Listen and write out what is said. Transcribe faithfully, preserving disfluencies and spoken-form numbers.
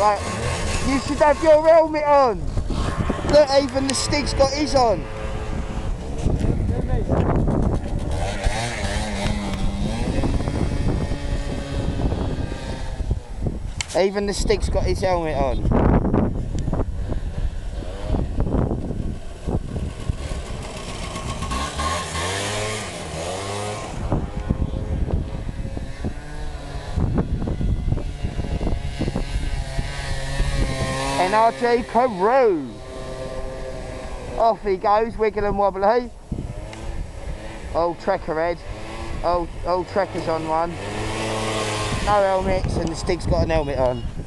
Right, you should have your helmet on. Look, even the Stig's got his on. Even the Stig's got his helmet on. N R G Peru. Off he goes, wiggle and wobbly. Old Trekker head. Old, old Trekker's on one. No helmets and the Stig's got an helmet on.